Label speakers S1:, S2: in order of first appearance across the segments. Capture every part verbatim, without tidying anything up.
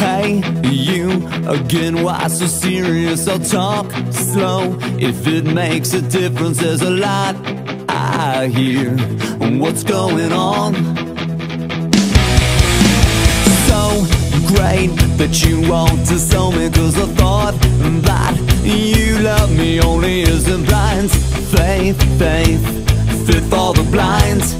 S1: Hey, you again, why so serious? I'll talk slow if it makes a difference. There's a lot I hear. What's going on? So great that you want to sell me, 'cause I thought that you love me only as the blinds. Faith, faith, fit for the blinds.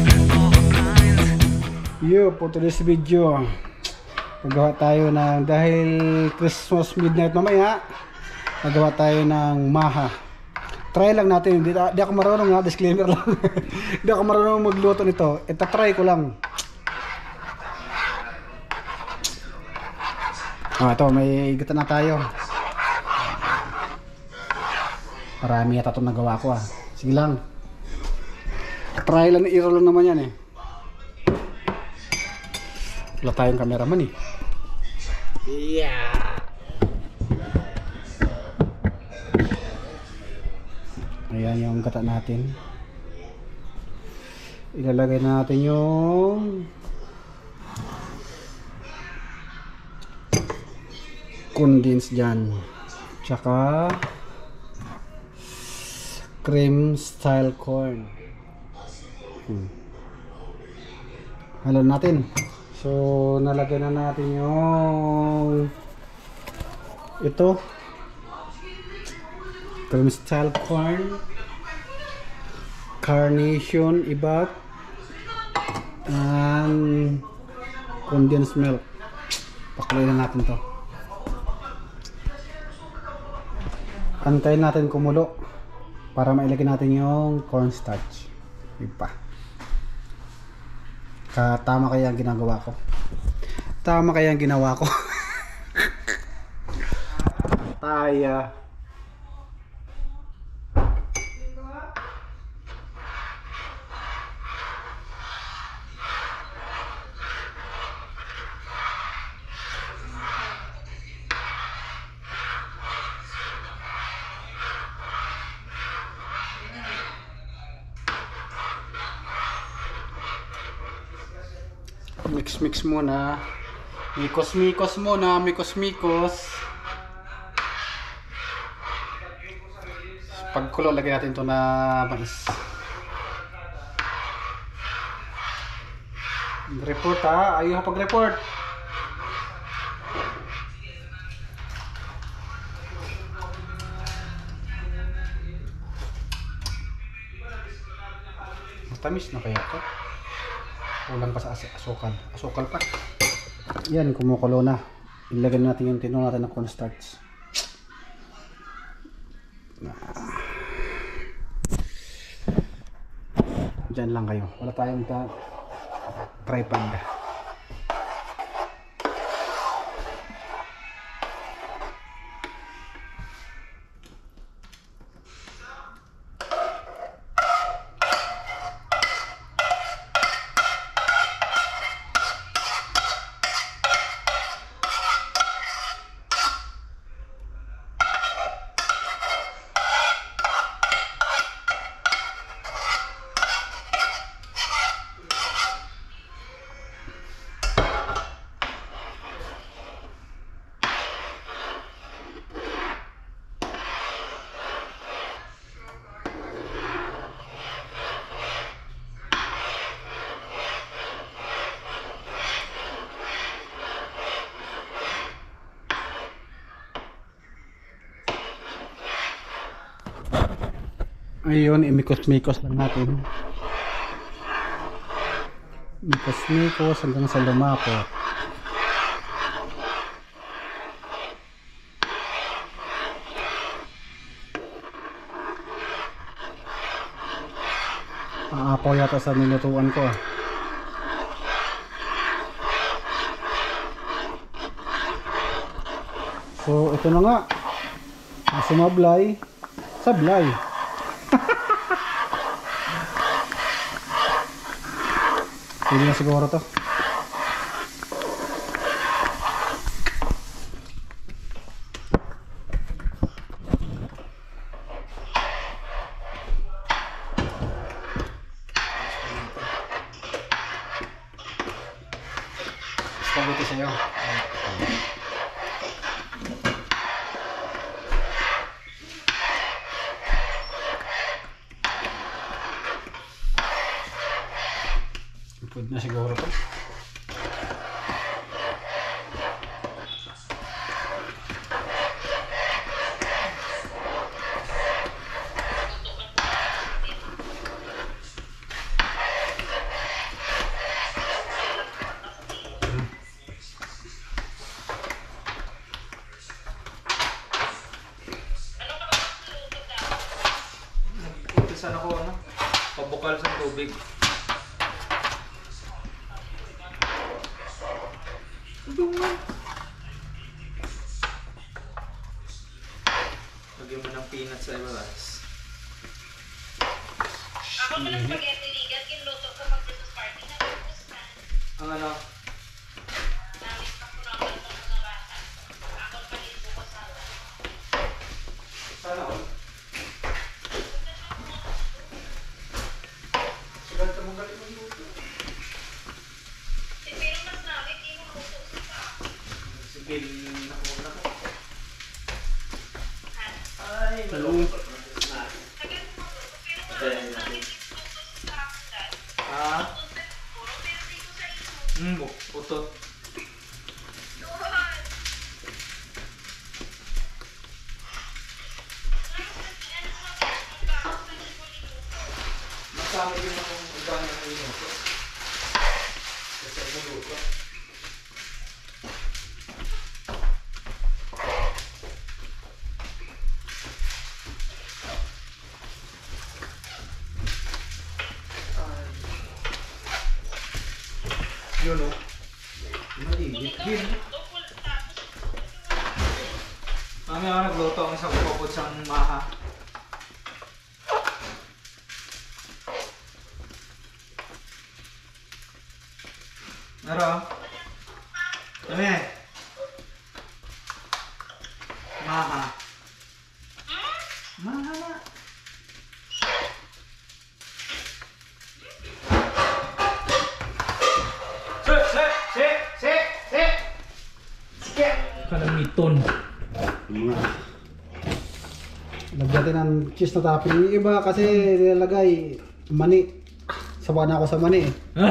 S2: Yo, for today's video, nagawa tayo ng, dahil Christmas midnight mamaya, nagawa tayo ng maha. Try lang natin, di, di ako marunong nga, disclaimer lang. Di ako marunong magluto nito, ito try ko lang. Ah, ito, may igatan na tayo. Marami yata itong nagawa ko ah. Sige lang, try lang, i-roll lang naman yan eh. Wala tayong cameraman eh. Yeah. Ayan yung gata natin. Ilalagay na natin yung condensed dyan. Tsaka cream style corn. Hmm. Halo natin. So, nalagay na natin yung ito, cream style corn, carnation ibak, and condensed milk. Pakuloy na natin to. Antayin natin kumulo para mailagay natin yung cornstarch. Iba. Tama kaya ang ginagawa ko. Tama kaya ang ginawa ko. Taya. Mix mix muna. Mikos mikos muna, mikos mikos. Pagkulo, lagyan natin ito na mais. Report ha, ayaw pag-report. Matamis na kaya ito? Kulang pa sa as asukal. Asukal pa. Yan, kumukulo na. Ilagay natin yung tinong natin ng cornstarch. Diyan lang kayo. Wala tayong tripod. Ayun, imikos-mikos lang natin. Mikos-mikos hanggang sa lumapot. Aapaw yata sa nilutuan ko ah. So, ito na nga. Sumablay. Sablay. Pwede na siguro to. Spaghetti sa'yo. Pwede na siguro to.
S3: Nag-umpisa na ko ano, pabukal sa tubig. Lagyan mo ng peanut sa ibalas.
S4: Ako pa ng spaghetti ligat, kinluto ko pag Christmas party na tapos na.
S3: Ang ano?
S4: Namin pa ko naman sa mga bata. Ako pa rin ko sa
S3: Sana all? Sugat ka mong galing magluto.
S4: Eh, pero mas namin, di mo luto sa
S3: Sige, naku na ko.
S4: ha?
S3: Ay, malungkot na.
S4: Tagal mo magluto, pero nga mas namin luto sa akin dahil.
S3: Ah?
S4: Luto sa puro, pero dito sa iso.
S3: Hmm, putot.
S4: Doon!
S3: Masama din akong ibang na minuto. Kasi maluto. Yun o. Maligit din. Mami ako nagluto ang isang popot sa maha. Naro? Mami? Maha. Maha na. Si! Si! Si! Si! Si! Sige! Kalamiton.
S2: Mga lagyan ng cheese na topping. Yung iba kasi nilalagay mani. Sawa na ako sa mani eh.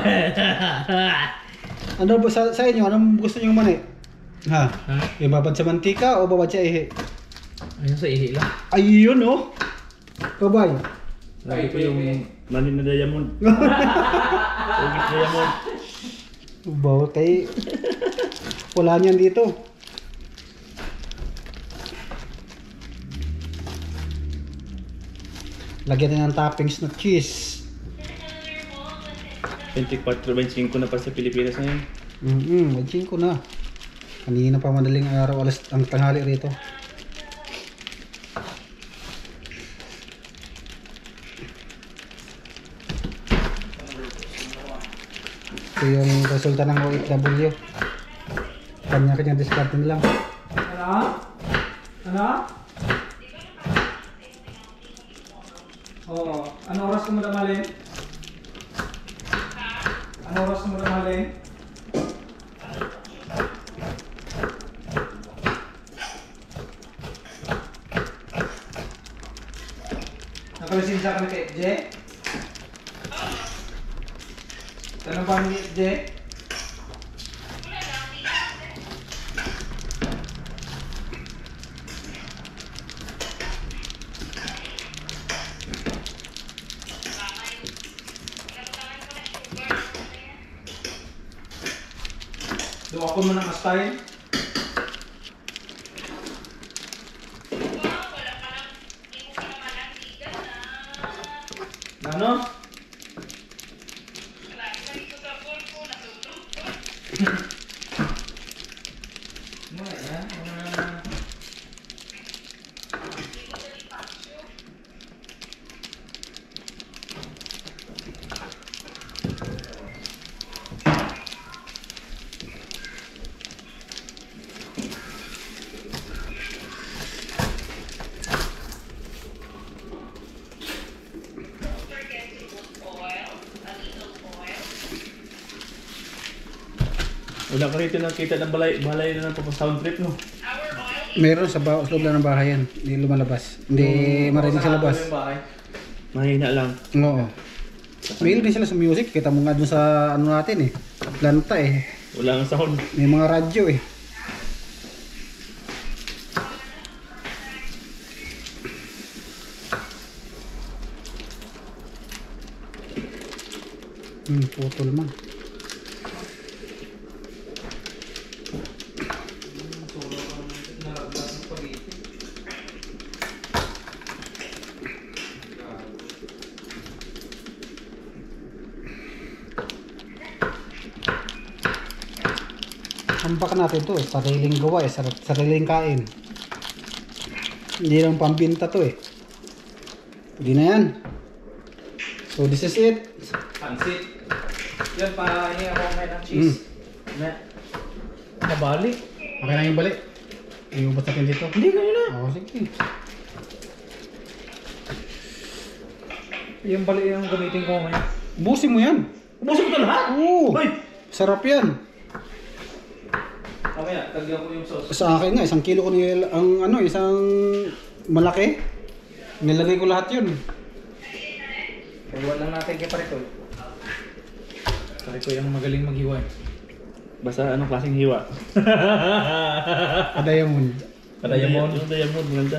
S2: Ano ba sa, sa inyo? Anong gusto niyo mani? Ha?
S3: Ha?
S2: Ibabad sa mantika o babad sa ihi?
S3: Ayun sa ihi lang.
S2: Ayun oh! Babay.
S5: Lagi ko yung mani na diamond. Ugit diamond.
S2: Bawa kay wala niyan dito. Lagyan din ng toppings na cheese.
S5: twenty-four twenty-five na pa sa Pilipinas ngayon.
S2: Mm-hmm, magsin ko na. Kanina pa madaling araw, alas ang tanghali rito. Ito yung resulta ng O F W. Kanya-kanya discard lang.
S3: Ano? Ano? Oo. Ano oras ko mo damalin? Ano oras ko mo damalin? Nakalisensya ka na kay J? Tanong ba ni J? Duwakon mo ng style. Ano? Ano yan? Ah.
S5: Wala ka rito nakita ng balay, balay na ng sound trip, no?
S2: Meron sa ba loob lang ng bahay yan. Hindi lumalabas. Hindi marinig sa labas.
S3: Yung bahay.
S5: Mahina lang.
S2: Oo. Mail din sila sa music. Kita mo nga dun sa ano natin eh. Planta eh.
S5: Wala nga sound.
S2: May mga radyo eh. Hmm, putol man.
S3: Nalaglas ng spaghetti.
S2: Ambak natin to eh. Sariling gawa eh. Sar- Sariling kain. Hindi lang pambinta to eh. Hindi na yan. So this is it.
S3: Pansit. Yan, pahingi ako ngayon ng cheese. Na. Nabali.
S2: Okay na yung balik. Iubos natin dito.
S3: Hindi, ngayon na.
S2: Oo, sige.
S3: Yung bali yung gamitin ko ngayon.
S2: Ubusin mo yan.
S3: Ubusok ito lahat?
S2: Oo.
S3: Ay!
S2: Sarap yan.
S3: Mamaya, tagyan ko yung sauce.
S2: Sa akin nga, isang kilo ko nil, ang ano, isang malaki. Nilagay ko lahat yun.
S3: Kaiwan lang natin kay Paritoy. Paritoy ang magaling maghiwa.
S5: Basta anong klaseng hiwa?
S2: Diamond.
S5: Diamond. Yung diamond, maganda.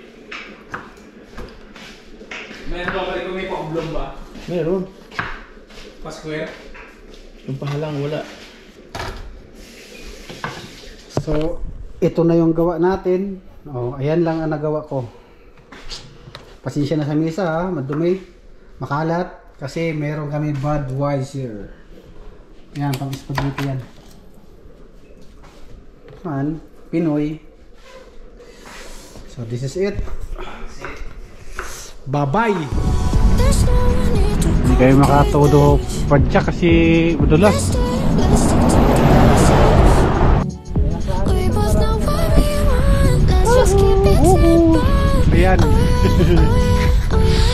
S3: Meron ba Paritoy may pa-oblong ba?
S5: Meron.
S3: Pa-square?
S5: Yung pahalang wala.
S2: So, ito na yung gawa natin. Oh, ayan lang ang nagawa ko. Pasensya na sa misa ha, madumi, makalat, kasi meron kami Budweiser. Yan, pang spaghetti yan. Man, Pinoy. So, this is it. Bye-bye! Hindi kayo makatodo pa dyan kasi madulas. Ayan.